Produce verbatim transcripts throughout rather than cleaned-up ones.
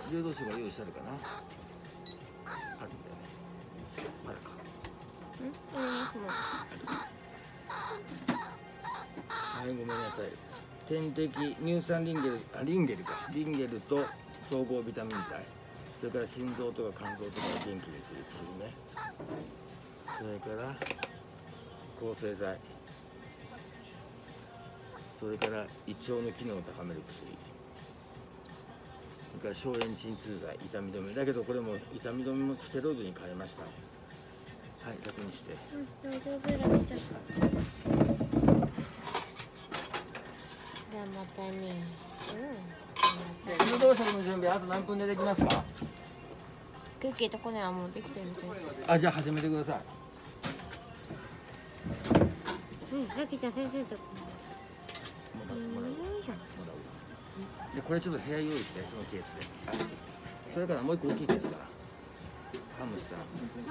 流動酒が用意してあるかな。あるんだよね。あるか。 うん、ありますもん。 はい、ごめんなさい。点滴、乳酸リンゲル、あ、リンゲルか。リンゲルと総合ビタミン剤。それから心臓とか肝臓とかを元気にする薬ね。それから抗生剤。それから胃腸の機能を高める薬。それから消炎鎮痛剤、痛み止め。だけどこれも痛み止めもステロイドに変えました。はい、楽にして。 うん、大丈夫、ラミちゃん。じゃあまたね。うん。 流動食の準備あと何分でできますか？ クッキーとこねはもうできてるみたい。 あ、じゃあ始めてください。 うん、ラキちゃん先生と。 もらうもらうもらう。でこれちょっと部屋用意してそのケースで。それからもう一個大きいケースから。ハムスター。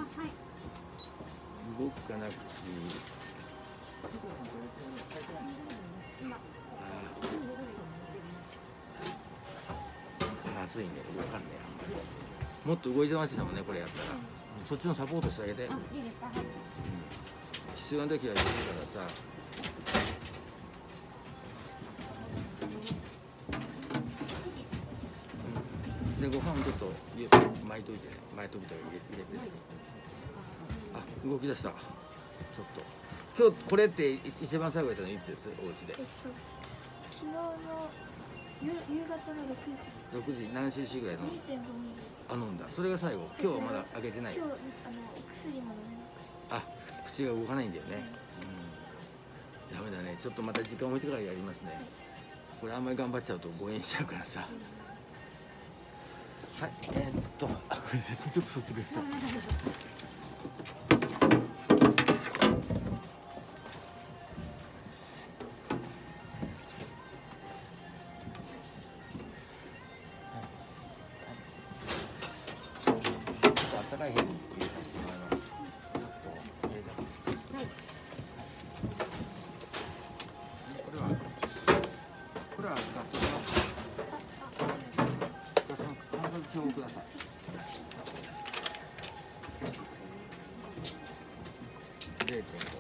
動くかな口。ああ、熱いね、動かんね、あんまり。もっと動いてましたもんね、これやったら。そっちのサポートしてあげて。うん、必要な時は言うからさ。で、ご飯ちょっと巻いといてね、巻いとくと入れ入れてね。あ、動き出した。ちょっと。今日これって一番最後やったのいつです？お家で。 えっと昨日の夕夕方の六時。 六時何 シーシー ぐらいの？ にてんごミリ。 あ、飲んだ。それが最後。今日はまだ開けてない。 今日あのお薬も飲めなくて。 あ、口が動かないんだよね。うん。ダメだね。ちょっとまた時間置いてからやりますね。これあんまり頑張っちゃうと誤嚥しちゃうからさ。はい、えー、っと、あ、これちょっと取ってください。あったかい部屋に入れさせてもらいます。そう、入れてます。はい。これは、これは使っておきます。じゃあその観察表をください。ゼロてんご。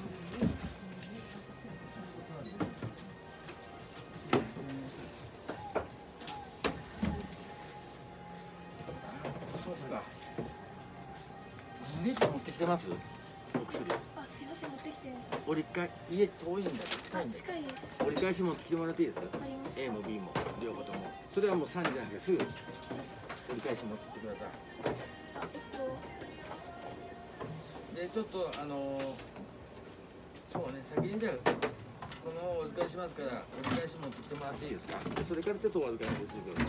そうか。薬持ってきてます？お薬。 あ、すいません持ってきて。 折り返家遠いんだけど近いんだけ近いです。 ど。折り返し持ってきてもらっていいですか？ わかりました。 A も B も両方とも。それはもうさんじじゃなくてすぐ折り返し持ってきてください。 あ、えっとでちょっとあのー、そうね、先にじゃあこのお預かりしますから折り返し持ってきてもらっていいですか？でそれからちょっとお預かりですけど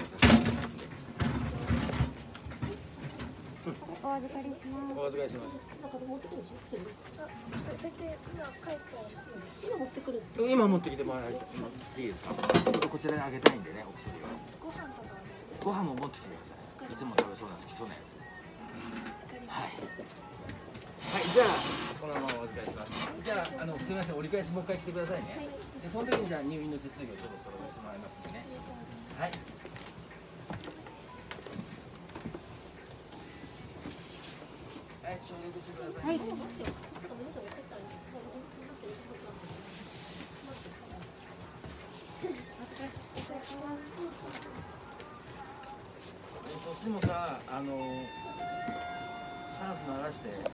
お預かりします。 お預かりします。 あ、大体今帰ったら今持ってくる。 今持ってきてもらっていいですか？ちょっとこちらにあげたいんでね、お薬を。 ご飯とかはご飯も持ってきてください。いつも食べそうな好きそうなやつ。はい。はい、じゃあこのままお預かりします。じゃああのすみません、折り返しもう一回来てくださいね。でその時にじゃあ入院の手続きをちょっとそろえてもらいますんでね。はい。はい、消毒してください。はい。そっちもさ、あの酸素流して。